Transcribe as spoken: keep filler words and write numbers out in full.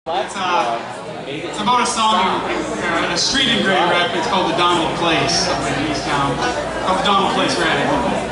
It's, uh, it's about a song, uh, a street in Grand Rapids called the Donald Place up in East Town. Called the Donald Place Radical.